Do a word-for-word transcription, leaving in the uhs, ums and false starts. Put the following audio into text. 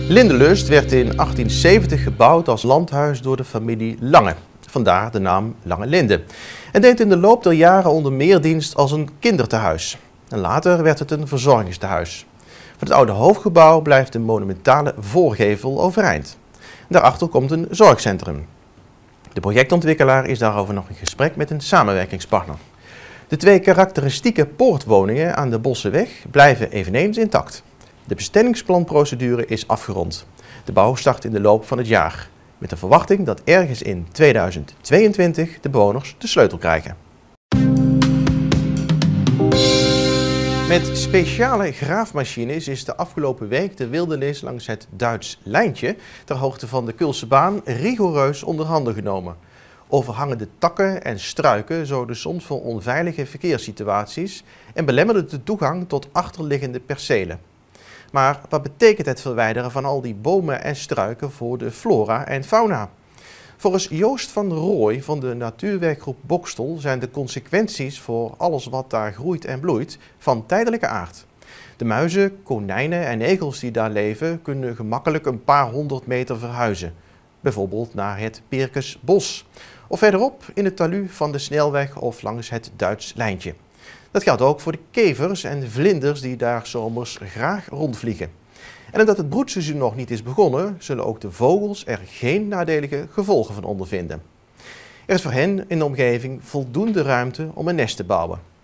Lindelust werd in achttien zeventig gebouwd als landhuis door de familie Lange. Vandaar de naam Lange Linde. En deed in de loop der jaren onder meer dienst als een kindertehuis. En later werd het een verzorgingstehuis. Van het oude hoofdgebouw blijft de monumentale voorgevel overeind. Daarachter komt een zorgcentrum. De projectontwikkelaar is daarover nog in gesprek met een samenwerkingspartner. De twee karakteristieke poortwoningen aan de Bosseweg blijven eveneens intact. De bestemmingsplanprocedure is afgerond. De bouw start in de loop van het jaar, met de verwachting dat ergens in tweeduizend tweeëntwintig de bewoners de sleutel krijgen. Met speciale graafmachines is de afgelopen week de wildernis langs het Duits Lijntje ter hoogte van de Kulsebaan rigoureus onder handen genomen. Overhangende takken en struiken zorgden soms voor onveilige verkeerssituaties en belemmerden de toegang tot achterliggende percelen. Maar wat betekent het verwijderen van al die bomen en struiken voor de flora en fauna? Volgens Joost van Rooij van de natuurwerkgroep Bokstel zijn de consequenties voor alles wat daar groeit en bloeit van tijdelijke aard. De muizen, konijnen en egels die daar leven kunnen gemakkelijk een paar honderd meter verhuizen. Bijvoorbeeld naar het Peerkesbos of verderop in het talud van de snelweg of langs het Duits Lijntje. Dat geldt ook voor de kevers en vlinders die daar zomers graag rondvliegen. En omdat het broedseizoen nog niet is begonnen, zullen ook de vogels er geen nadelige gevolgen van ondervinden. Er is voor hen in de omgeving voldoende ruimte om een nest te bouwen.